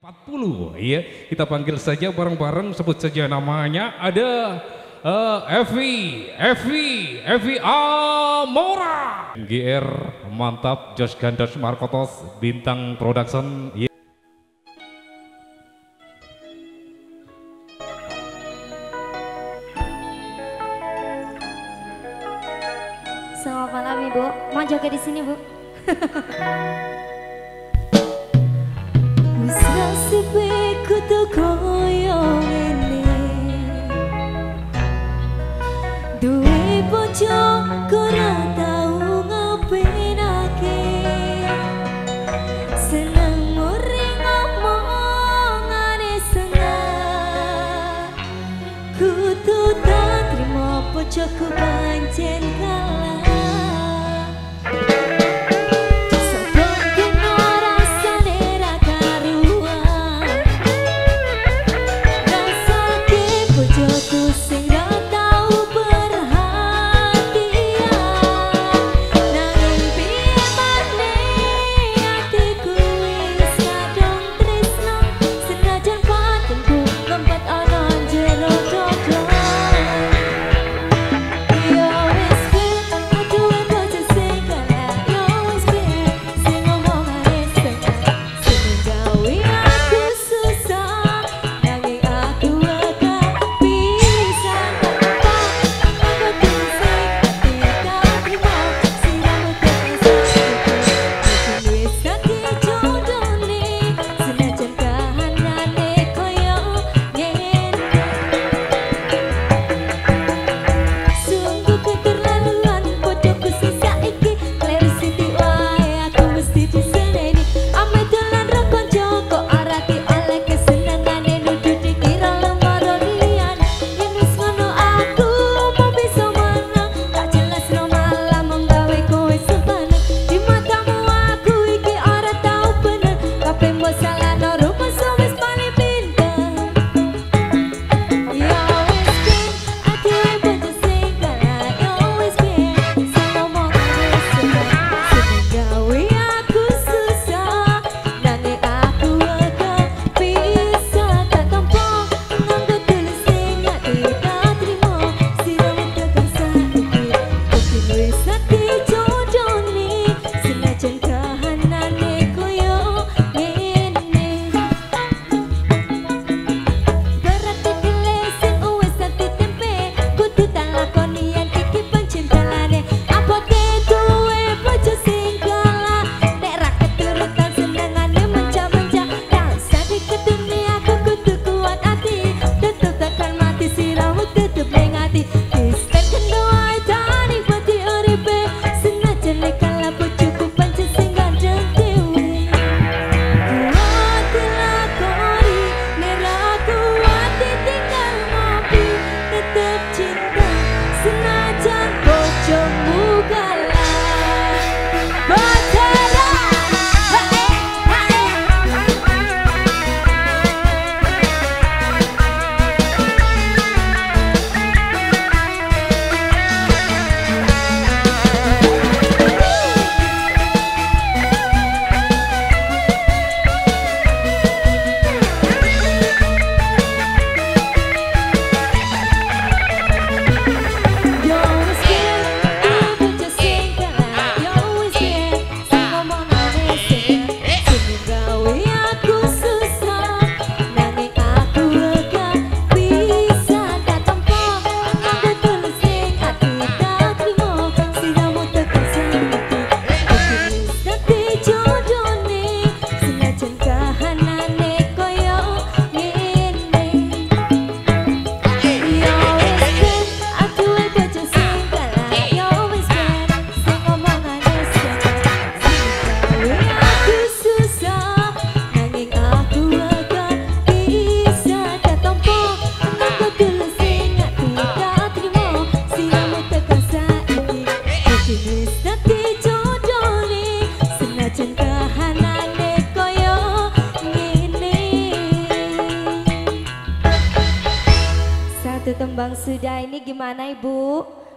40 ya, kita panggil saja bareng-bareng, sebut saja namanya. Ada Evi Amora, GR mantap, Josh Gandos Markotos, Bintang Production ya. Selamat malam Ibu, mau jaga di sini Bu. Nasibe kudu koyo ngene, duwe bojo ora tau ngepenake, seneng muring ngomongane sengah, kudu tak trimo bojoku pancen kalah. Satu tembang sudah, ini gimana Ibu?